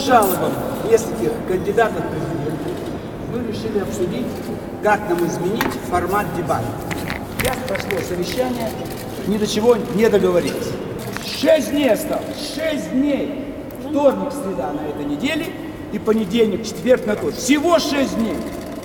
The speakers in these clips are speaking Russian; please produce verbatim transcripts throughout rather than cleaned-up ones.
жалобам нескольких кандидатов в президенты мы решили обсудить, как нам изменить формат дебатов. Сейчас прошло совещание, ни до чего не договорились. Шесть дней осталось, шесть дней. Вторник, среда на этой неделе и понедельник, четверг на тот. Всего шесть дней.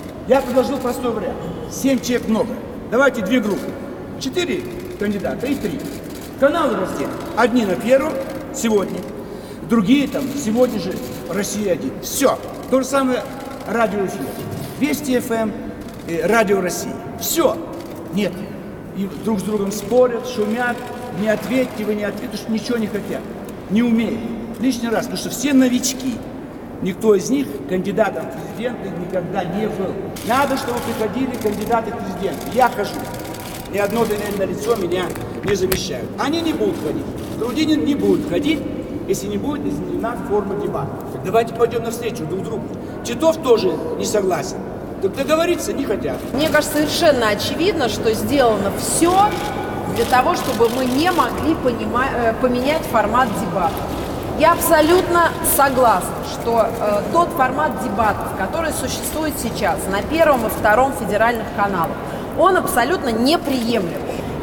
Я предложил простой вариант. Семь человек много. Давайте две группы. Четыре кандидата и три. Каналы разделим. Одни на первом сегодня, другие там сегодня же Россия один. Все. То же самое радиоэфир. Вести эф эм, Радио России. Все. Нет. И друг с другом спорят, шумят. Не ответьте, вы не ответите, что ничего не хотят. Не умеют. Лишний раз, потому что все новички. Никто из них кандидатом в президенты никогда не был. Надо, чтобы приходили кандидаты в президенты. Я хожу. Ни одно доверенное лицо меня не замещают. Они не будут ходить. Грудинин не будет ходить, если не будет изменена форма дебата. Давайте пойдем навстречу друг другу. Титов тоже не согласен. Так договориться не хотят. Мне кажется, совершенно очевидно, что сделано все для того, чтобы мы не могли понима- поменять формат дебатов. Я абсолютно согласна, что э, тот формат дебатов, который существует сейчас на Первом и Втором федеральных каналах, он абсолютно неприемлем.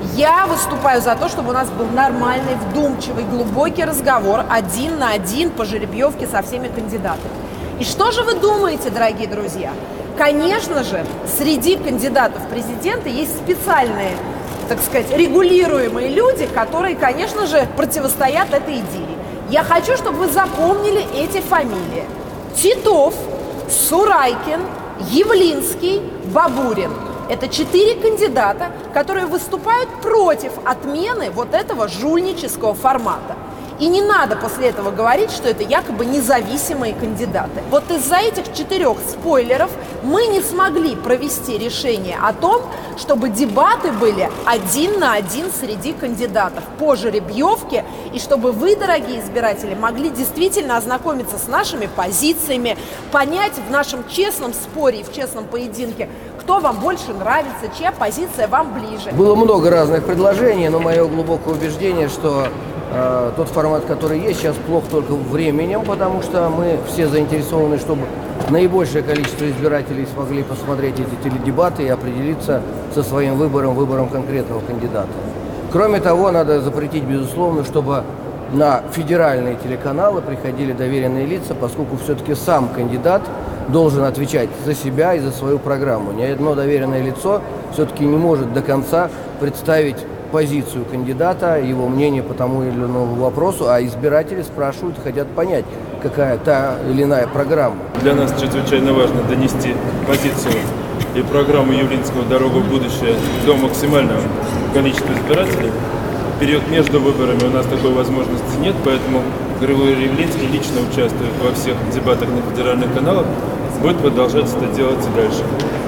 Я выступаю за то, чтобы у нас был нормальный, вдумчивый, глубокий разговор один на один по жеребьевке со всеми кандидатами. И что же вы думаете, дорогие друзья? Конечно же, среди кандидатов в президенты есть специальные, так сказать, регулируемые люди, которые, конечно же, противостоят этой идее. Я хочу, чтобы вы запомнили эти фамилии. Титов, Сурайкин, Явлинский, Бабурин. Это четыре кандидата, которые выступают против отмены вот этого жульнического формата. И не надо после этого говорить, что это якобы независимые кандидаты. Вот из-за этих четырех спойлеров мы не смогли провести решение о том, чтобы дебаты были один на один среди кандидатов по жеребьевке, и чтобы вы, дорогие избиратели, могли действительно ознакомиться с нашими позициями, понять в нашем честном споре и в честном поединке, кто вам больше нравится, чья позиция вам ближе. Было много разных предложений, но мое глубокое убеждение, что э, тот формат, который есть, сейчас плох только временем, потому что мы все заинтересованы, чтобы наибольшее количество избирателей смогли посмотреть эти теледебаты и определиться со своим выбором, выбором конкретного кандидата. Кроме того, надо запретить, безусловно, чтобы на федеральные телеканалы приходили доверенные лица, поскольку все-таки сам кандидат должен отвечать за себя и за свою программу. Ни одно доверенное лицо все-таки не может до конца представить позицию кандидата, его мнение по тому или иному вопросу, а избиратели спрашивают и хотят понять, какая та или иная программа. Для нас чрезвычайно важно донести позицию и программу Явлинского «Дорога в будущее» до максимального количества избирателей. В период между выборами у нас такой возможности нет, поэтому Григорий Явлинский лично участвует во всех дебатах на федеральных каналах, будет продолжать это делать и дальше.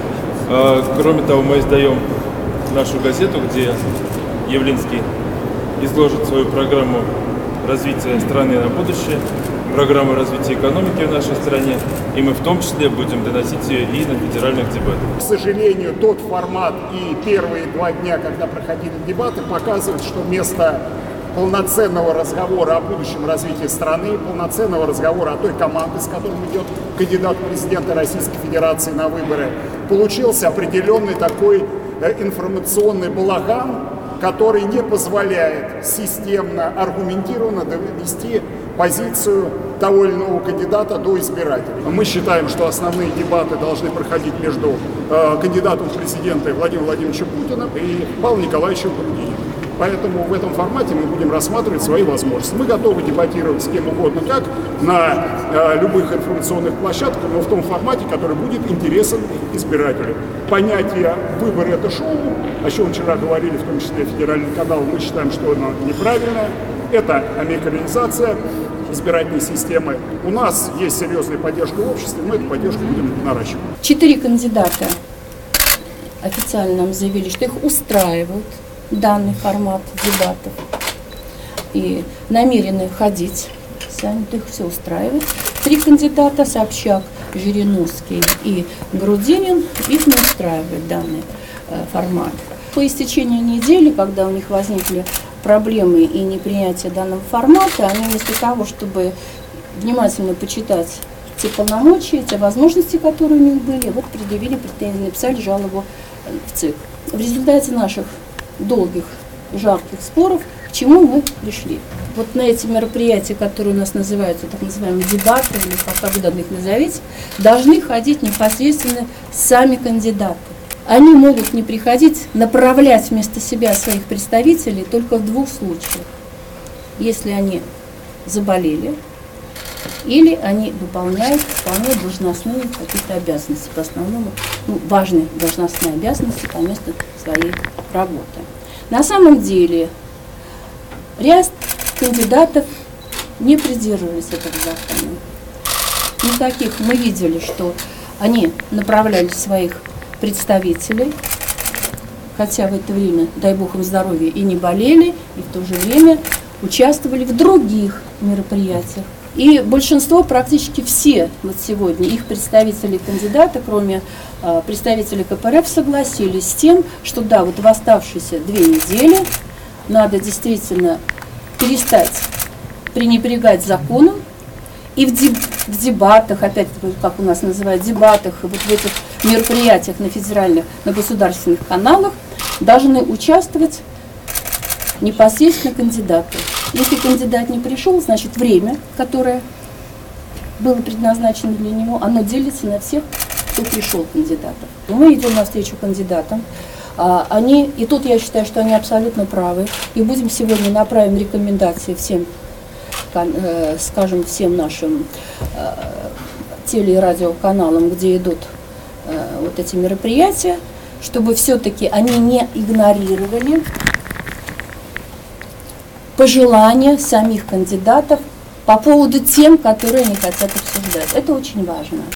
А, кроме того, мы издаем нашу газету, где Явлинский изложит свою программу развития страны на будущее, программу развития экономики в нашей стране, и мы в том числе будем доносить ее и на федеральных дебатах. К сожалению, тот формат и первые два дня, когда проходили дебаты, показывают, что вместо полноценного разговора о будущем развитии страны, полноценного разговора о той команде, с которой идет кандидат в президенты Российской Федерации на выборы, получился определенный такой информационный балаган, который не позволяет системно, аргументированно довести позицию того или иного кандидата до избирателей. Мы считаем, что основные дебаты должны проходить между э, кандидатом в президенты Владимиром Владимировичем Путиным и Павлом Николаевичем Грудининым. Поэтому в этом формате мы будем рассматривать свои возможности. Мы готовы дебатировать с кем угодно как, на э, любых информационных площадках, но в том формате, который будет интересен избирателю. Понятие «выбор» — это шоу, о чем вчера говорили, в том числе федеральный канал, мы считаем, что оно неправильное. Это американизация избирательной системы. У нас есть серьезная поддержка в обществе, мы эту поддержку будем наращивать. Четыре кандидата официально нам заявили, что их устраивает данный формат дебатов и намерены ходить, сами их все устраивает. Три кандидата, Собчак, Жириновский и Грудинин, их не устраивает данный э, формат. По истечении недели, когда у них возникли проблемы и непринятие данного формата, они вместо того, чтобы внимательно почитать те полномочия, те возможности, которые у них были, вот предъявили претензии, написали жалобу в ЦИК. В результате наших долгих, жарких споров к чему мы пришли? Вот на эти мероприятия, которые у нас называются так называемые дебаты, или как угодно их назовите, должны ходить непосредственно сами кандидаты. Они могут не приходить, направлять вместо себя своих представителей только в двух случаях. Если они заболели, или они выполняют вполне должностные какие-то обязанности, в основном ну, важные должностные обязанности по месту своей работы. На самом деле ряд кандидатов не придерживались этого закона. Никаких. Мы видели, что они направляли своих представителей, хотя в это время, дай бог им здоровья, и не болели, и в то же время участвовали в других мероприятиях. И большинство, практически все вот сегодня, их представители кандидата, кроме э, представителей ка пэ эр эф, согласились с тем, что да, вот в оставшиеся две недели надо действительно перестать пренебрегать законом, и в, деб в дебатах, опять, как у нас называют, дебатах, вот в этих мероприятиях на федеральных, на государственных каналах должны участвовать непосредственно кандидаты. Если кандидат не пришел, значит время, которое было предназначено для него, оно делится на всех, кто пришел кандидатов. Мы идем навстречу кандидатам. Они, и тут я считаю, что они абсолютно правы. И будем сегодня направим рекомендации всем, скажем, всем нашим теле- и радиоканалам, где идут вот эти мероприятия, чтобы все-таки они не игнорировали пожелания самих кандидатов по поводу тем, которые они хотят обсуждать. Это очень важно.